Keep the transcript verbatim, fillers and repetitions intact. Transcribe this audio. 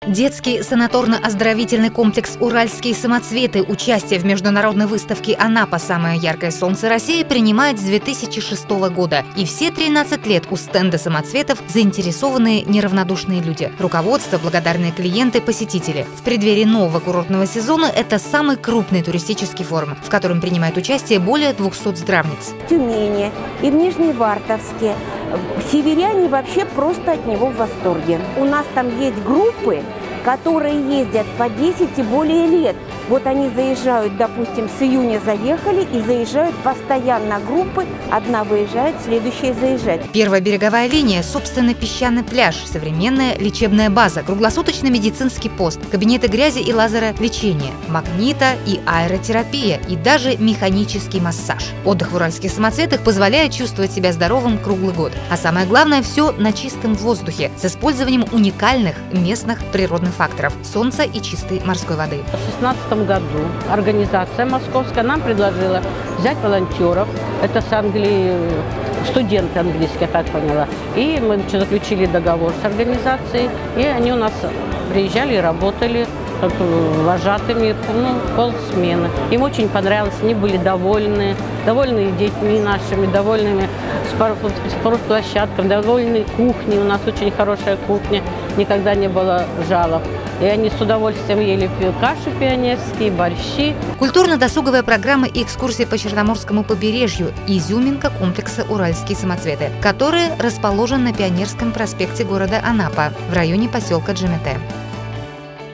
Детский санаторно-оздоровительный комплекс «Уральские самоцветы» участие в международной выставке «Анапа. Самое яркое солнце России» принимает с две тысячи шестого года. И все тринадцать лет у стенда самоцветов заинтересованные неравнодушные люди. Руководство, благодарные клиенты, посетители. В преддверии нового курортного сезона это самый крупный туристический форум, в котором принимает участие более двухсот здравниц. В Тюмени и в Нижневартовске северяне вообще просто от него в восторге. У нас там есть группы, которые ездят по десять и более лет. Вот они заезжают, допустим, с июня заехали и заезжают постоянно группы. Одна выезжает, следующая заезжает. Первая береговая линия, собственно, песчаный пляж, современная лечебная база, круглосуточный медицинский пост, кабинеты грязи и лазеролечения, магнита и аэротерапия и даже механический массаж. Отдых в уральских самоцветах позволяет чувствовать себя здоровым круглый год. А самое главное, все на чистом воздухе, с использованием уникальных местных природных факторов – солнца и чистой морской воды. В две тысячи шестнадцатом году организация московская нам предложила взять волонтеров. Это с Англии, студенты английские, я так поняла. И мы заключили договор с организацией, и они у нас приезжали и работали как вожатыми, ну, полсмены. Им очень понравилось, они были довольны, довольны детьми нашими, довольными спортплощадками, довольны кухней. У нас очень хорошая кухня, никогда не было жалоб. И они с удовольствием ели каши пионерские, борщи. Культурно-досуговая программа и экскурсии по Черноморскому побережью – изюминка комплекса «Уральские самоцветы», который расположен на Пионерском проспекте города Анапа в районе поселка Джемете.